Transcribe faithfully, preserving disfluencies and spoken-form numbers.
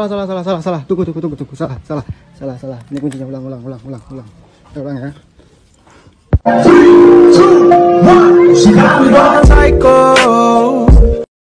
salah, salah, salah, salah, salah. Tunggu, tunggu, tunggu, tunggu. Salah, salah, salah, salah. Ini kuncinya ulang, ulang, ulang, ulang, ulang. Ulang ya.